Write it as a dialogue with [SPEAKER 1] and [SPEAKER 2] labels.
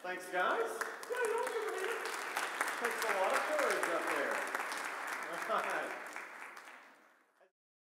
[SPEAKER 1] Thanks, guys. Yeah, y'all give it a hand. Takes a lot of